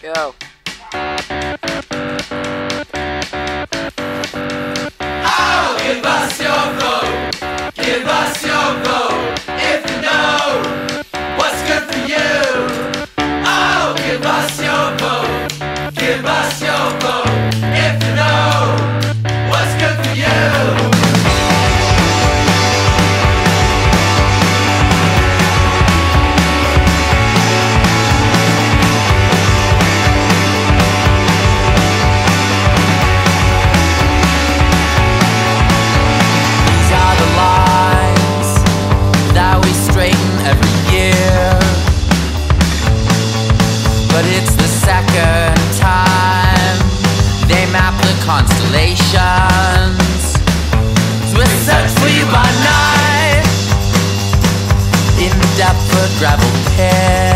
Yo. Oh, give us your vote. Give us your vote. If you know what's good for you. Oh, give us your vote. Give us your vote. If you know what's good for you. But it's the second time they map the constellations. So we search for you by night in the Deptford gravel pit.